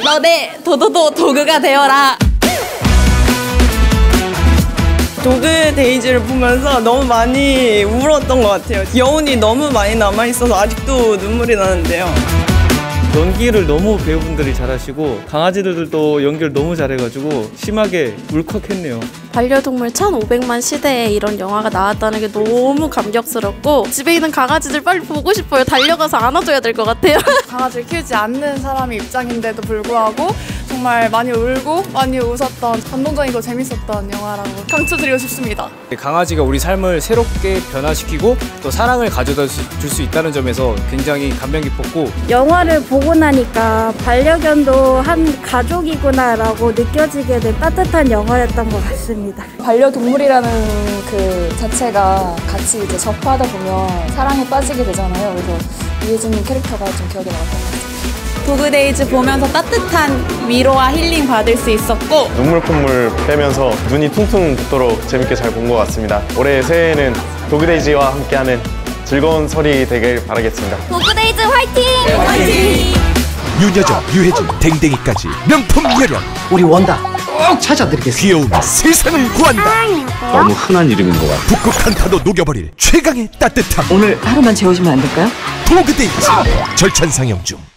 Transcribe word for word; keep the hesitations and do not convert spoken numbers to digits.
너네 도도도 도그가 되어라. 도그 데이즈를 보면서 너무 많이 울었던 것 같아요. 여운이 너무 많이 남아있어서 아직도 눈물이 나는데요. 연기를 너무 배우분들이 잘하시고 강아지들도 연기를 너무 잘해가지고 심하게 울컥했네요. 반려동물 천오백만 시대에 이런 영화가 나왔다는 게 너무 감격스럽고 집에 있는 강아지들 빨리 보고 싶어요. 달려가서 안아줘야 될 것 같아요. 강아지를 키우지 않는 사람의 입장인데도 불구하고 정말 많이 울고 많이 웃었던 감동적이고 재밌었던 영화라고 강추드리고 싶습니다. 강아지가 우리 삶을 새롭게 변화시키고 또 사랑을 가져다 줄 수 있다는 점에서 굉장히 감명 깊었고, 영화를 보고 나니까 반려견도 한 가족이구나 라고 느껴지게 된 따뜻한 영화였던 것 같습니다. 반려동물이라는 그 자체가 같이 이제 접하다 보면 사랑에 빠지게 되잖아요. 그래서 이혜진 캐릭터가 좀 기억에 남았던 것 같아요. 도그데이즈 보면서 따뜻한 위로와 힐링 받을 수 있었고 눈물 콧물 빼면서 눈이 퉁퉁 붓도록 재밌게 잘 본 것 같습니다. 올해 새해에는 도그데이즈와 함께하는 즐거운 설이 되길 바라겠습니다. 도그데이즈 화이팅! 화이팅! 윤여정, 유해진, 댕댕이까지 명품 열연. 우리 원다 꼭 찾아드리겠습니다. 귀여운 세상을 구한다. 너무 흔한 이름인 것 같아. 북극 한파도 녹여버릴 최강의 따뜻함. 오늘 하루만 재우시면 안 될까요? 도그데이즈 절찬 상영 중.